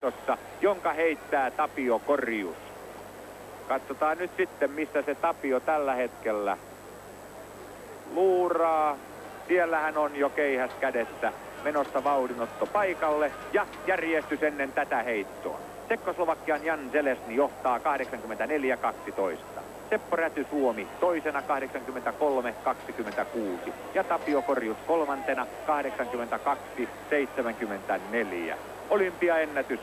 heitossa, jonka heittää Tapio Korjus. Katsotaan nyt sitten, missä se Tapio tällä hetkellä luuraa. Siellä hän on jo keihäs kädessä menossa vauhdinotto paikalle ja järjestys ennen tätä heittoa. Tsekkoslovakian Jan Železný johtaa 84-12. Seppo Räty Suomi toisena 83-26 ja Tapio Korjus kolmantena 82-74. Olympiaennätys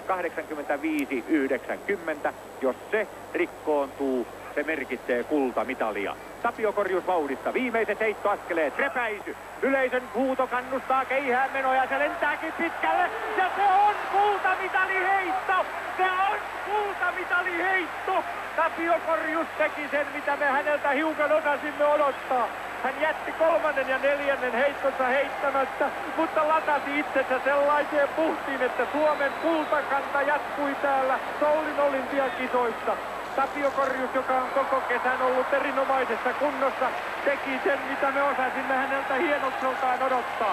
85-90. Jos se rikkoontuu, se merkitsee kultamitalia. Tapio Korjus vauhdissa. Viimeiset heittoaskeleet. Repäisy. Yleisön huuto kannustaa keihään menoja. Se lentääkin pitkälle. Ja se on kultamitaliheitto. Se on kultamitaliheitto. Tapio Korjus teki sen, mitä me häneltä hiukan osasimme odottaa. Hän jätti kolmannen ja neljännen heittonsa heittämättä, mutta latasi itsensä sellaiseen puhtiin, että Suomen kultakanta jatkui täällä Soulin olympiakisoissa. Tapio Korjus, joka on koko kesän ollut erinomaisessa kunnossa, teki sen, mitä me osasimme häneltä hienokseltaan odottaa.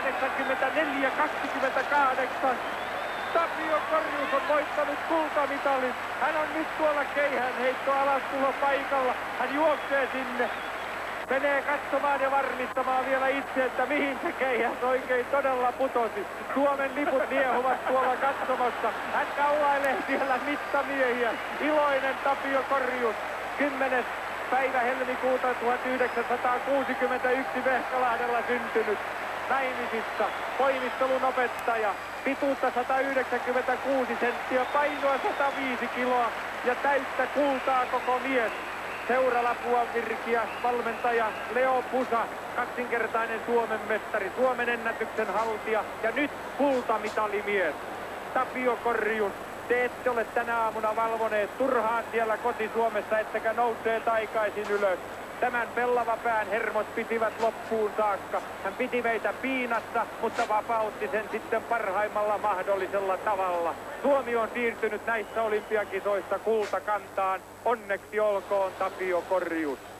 84-28. Tapio Korjus on voittanut kultamitalin. Hän on nyt tuolla keihäänheitto alastulo paikalla. Hän juoksee sinne. Menee katsomaan ja varmistamaan vielä itse, että mihin se keihäs oikein todella putosi. Suomen liput liehuvat tuolla katsomassa. Hän kaulailee siellä mittamiehiä. Iloinen Tapio Korjus. 10. päivä helmikuuta 1961 Vehkalahdella syntynyt. Naimisissa, voimistelun opettaja, pituutta 196 senttiä, painoa 105 kiloa ja täyttä kultaa koko mies. Seuralapua virkiä valmentaja Leo Pusa, kaksinkertainen Suomen mestari, Suomen ennätyksen haltija ja nyt kultamitalimies. Tapio Korjus, te ette ole tänä aamuna valvoneet turhaan siellä koti-Suomessa, ettekä nousseet aikaisin ylös. Tämän pellavapään hermot pitivät loppuun saakka. Hän piti meitä piinassa, mutta vapautti sen sitten parhaimmalla mahdollisella tavalla. Suomi on siirtynyt näissä olympiakisoissa kultakantaan. Onneksi olkoon Tapio Korjus.